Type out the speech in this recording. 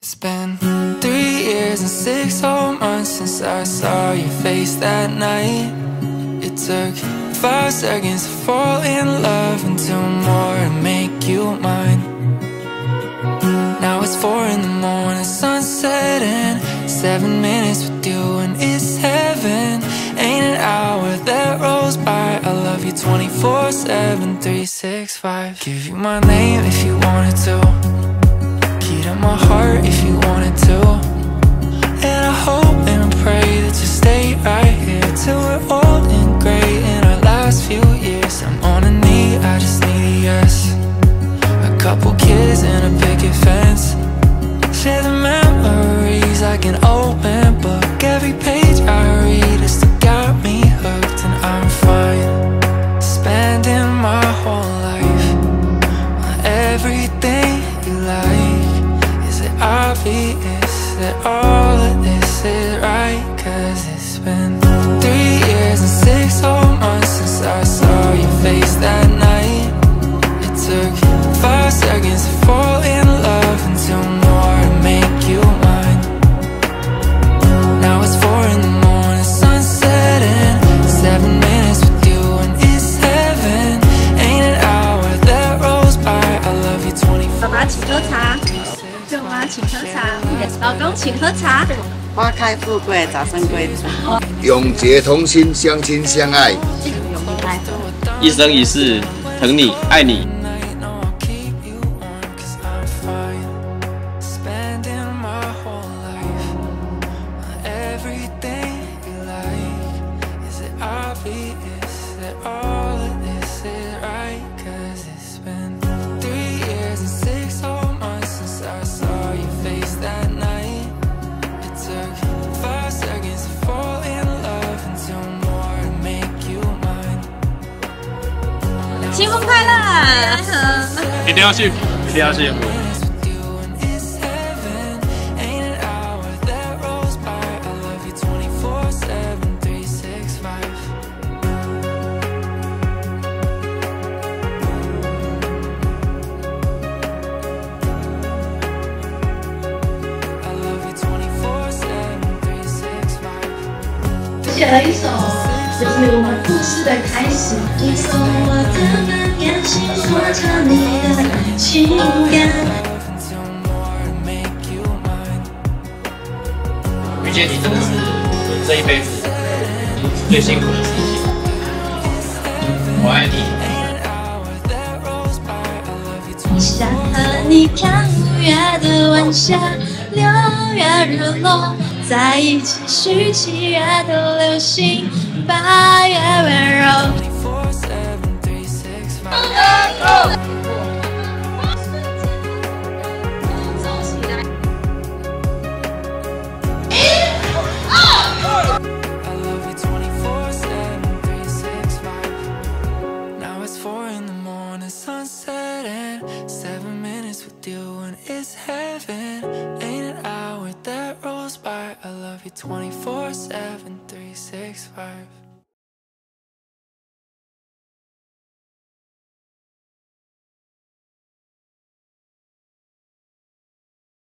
It's been 3 years and 6 whole months since I saw your face that night. It took 5 seconds to fall in love and 2 more to make you mine. Now it's 4 in the morning, sunset and 7 minutes with you and it's heaven. Ain't an hour that rolls by. I love you 24/7, 365. Give you my name if you wanted to. Key to my heart if you wanted to. And I hope and I pray that you stay right here till we're old and gray in our last few years. I'm on a knee, I just need a yes. A couple kids and a picket fence. Share the memories like an open book. Every page I read has still got me hooked and I'm fine. Spending my whole life on everything you like. Is it obvious that all of this is right? Cause it's been 3 years and 6 whole months since I saw your face that night. It took 5 seconds to fall in love and 2 more to make you mine. Now it's 4 in the morning, sunset and 7 minutes with you and it's heaven. Ain't an hour that rolls by. I love you 24. 爸爸请喝茶，舅妈请喝茶，老公请喝茶。 花开富贵，早生贵子。 永结同心，相亲相爱。 一生一世，疼你爱你。 新婚快乐！ 一定要幸福，一定要幸福。 写了一首，就是我们故事的开始。你从我的满眼星火着你的情感。 遇见你真的是我这一辈子最辛苦的事情。我爱你。 想和你看5月的晚霞，6月日落。 在一起许7月的流星，8月温柔。 I love you 24/7, 365.